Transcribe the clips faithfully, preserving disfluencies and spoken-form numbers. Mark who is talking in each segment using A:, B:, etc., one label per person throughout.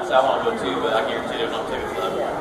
A: So I want to go too, but I guarantee they're not tickets for that one.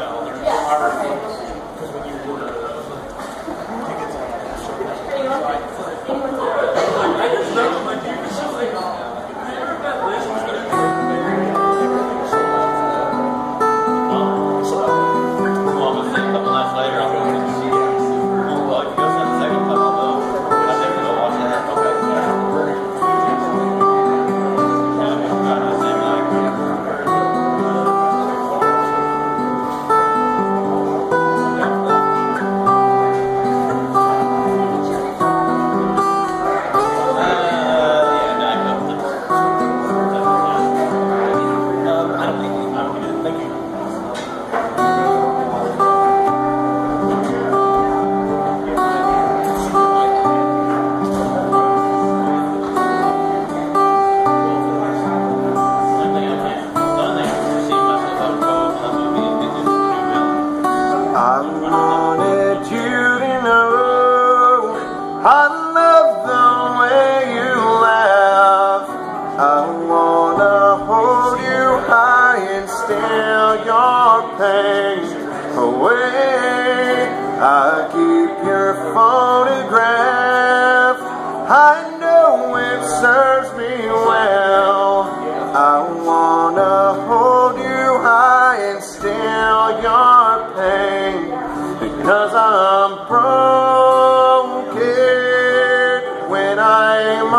B: I wanted you to know I love the way you laugh. I wanna hold you high and steal your pain away. I keep your photograph, I know it serves me well. I wanna hold you high and steal your pain, because I'm broken when I'm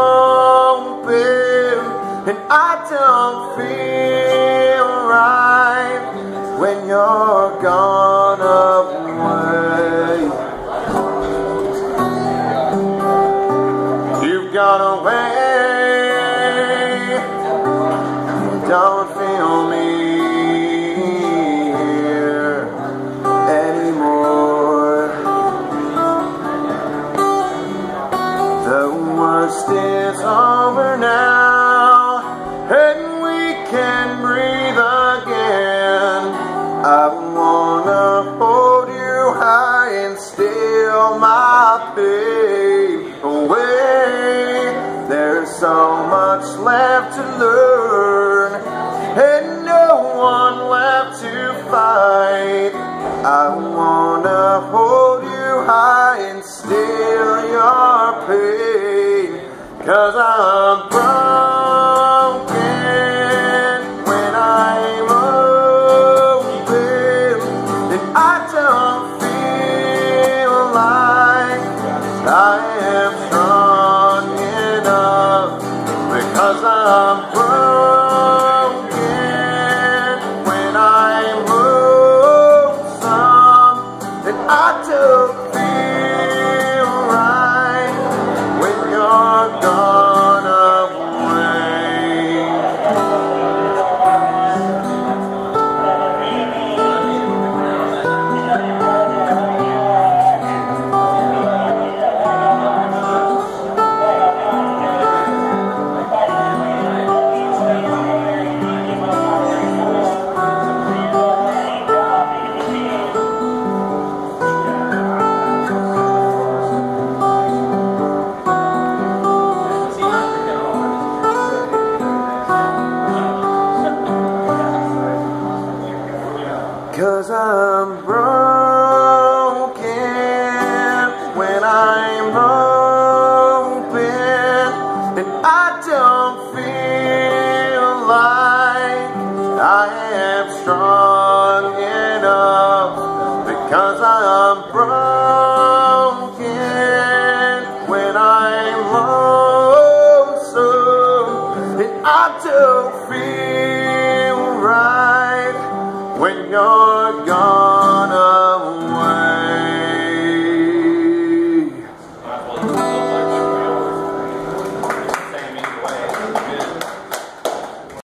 B: open, and I don't feel right when you're gone away. You've gone away, don't feel me here anymore. The worst is over now, and we can breathe again. I wanna hold you high and steal my pain away. There's so much left to learn, and no one left to fight. I wanna hold you high and steal your pain, 'cause I'm